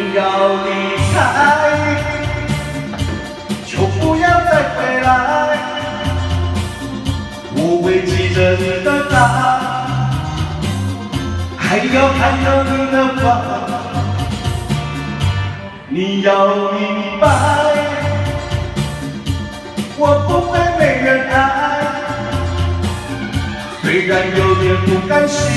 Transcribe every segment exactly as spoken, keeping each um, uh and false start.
你要离开，就不要再回来。我会记着你的答，还有还有你的话，你要明白，我不会没人爱。虽然有点不甘心，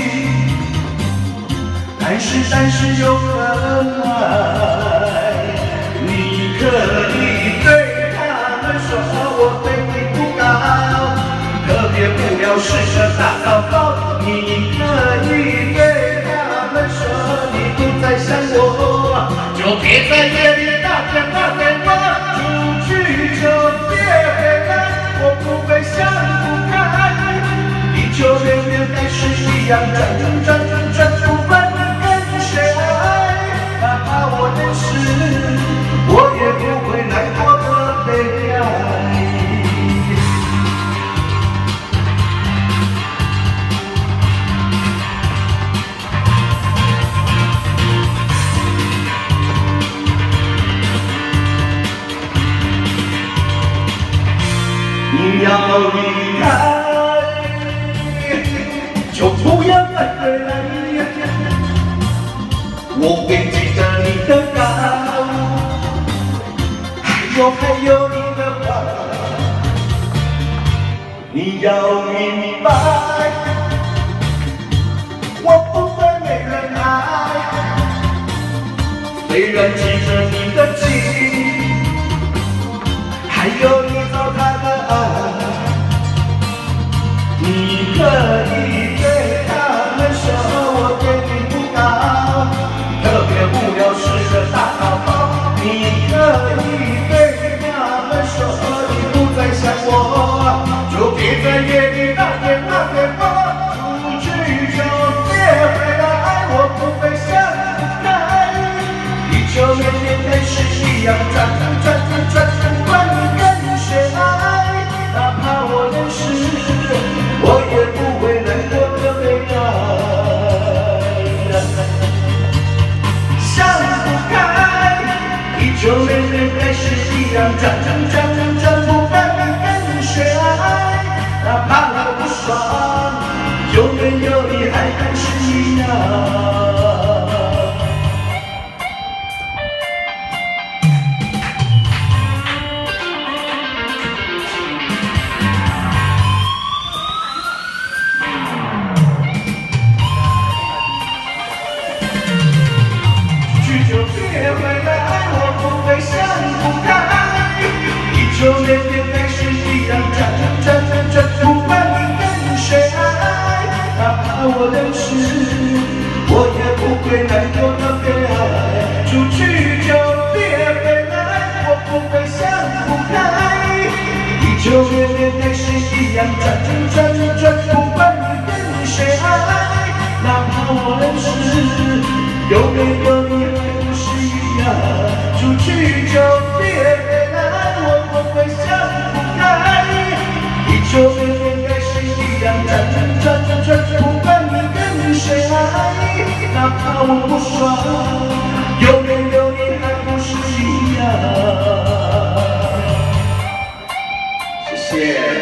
但是但是又很爱。你可以对他们说我对你不高，特别不要是个大糟糕。你可以对他们说你不再想我，就别在夜里打电话给我，出去就别回来，我不会想不开。地球远远还是一样转转转转转，不管你跟谁爱，哪怕我认识，我也不会难过的悲哀。你要离开，就不要再回来。我会记着你的好，还有还有你的话。你要明白，我不会没人爱。虽然记着你的情，还有你糟蹋的爱。你可以对他们说我对你不高，特别不要是个大糟糕。你可以对他们说你不再想我，就别在夜里打电话给我，出去就别回来，我不会想不开。地球远远还是一样转转转转转，不管你跟谁爱，哪怕我认识，我也不会难过的悲哀。想不开，地球远远还是一样转转转转转，不管你跟谁爱，哪怕我不爽，永远有你还是一样。就别回来，我不会想不开。地球远远还是一样转转转转，不管你跟谁爱，哪怕我认识，我也不会难过的悲哀。出去就别回来，我不会想不开。地球远远还是一样转转转转，不管你跟谁爱，哪怕我认识，有没有你？出去就别回来，我不会想不开。地球远远还是一样转转转转，不管你跟谁爱，哪怕我不爽，有没有你还不是一样。谢谢。